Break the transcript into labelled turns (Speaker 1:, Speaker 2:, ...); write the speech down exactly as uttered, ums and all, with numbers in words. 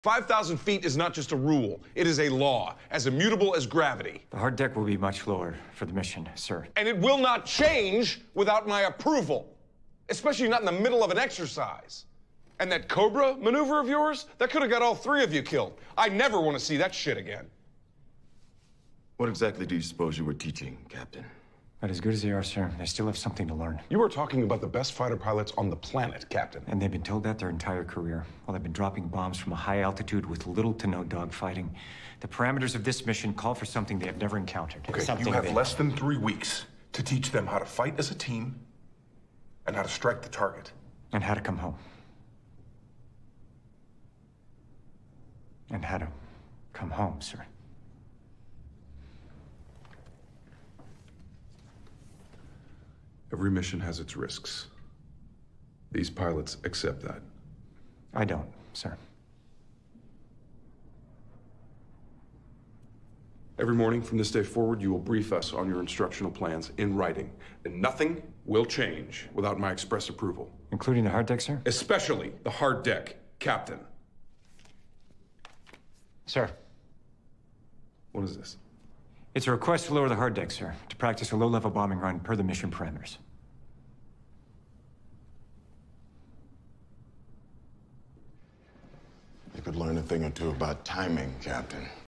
Speaker 1: five thousand feet is not just a rule. It is a law, as immutable as gravity.
Speaker 2: The hard deck will be much lower for the mission, sir.
Speaker 1: And it will not change without my approval, especially not in the middle of an exercise. And that Cobra maneuver of yours, that could have got all three of you killed. I never want to see that shit again.
Speaker 3: What exactly do you suppose you were teaching, Captain?
Speaker 2: But as good as they are, sir, they still have something to learn.
Speaker 1: You are talking about the best fighter pilots on the planet, Captain.
Speaker 2: And they've been told that their entire career, while they've been dropping bombs from a high altitude with little to no dogfighting. The parameters of this mission call for something they have never encountered.
Speaker 4: Okay,
Speaker 2: something
Speaker 4: you have
Speaker 2: they...
Speaker 4: less than three weeks to teach them how to fight as a team and how to strike the target.
Speaker 2: And how to come home. And how to come home, sir.
Speaker 1: Every mission has its risks. These pilots accept that.
Speaker 2: I don't, sir.
Speaker 1: Every morning from this day forward, you will brief us on your instructional plans in writing. And nothing will change without my express approval.
Speaker 2: Including the hard deck, sir?
Speaker 1: Especially the hard deck, Captain.
Speaker 2: Sir.
Speaker 1: What is this?
Speaker 2: It's a request to lower the hard deck, sir, to practice a low-level bombing run per the mission parameters.
Speaker 3: You could learn a thing or two about timing, Captain.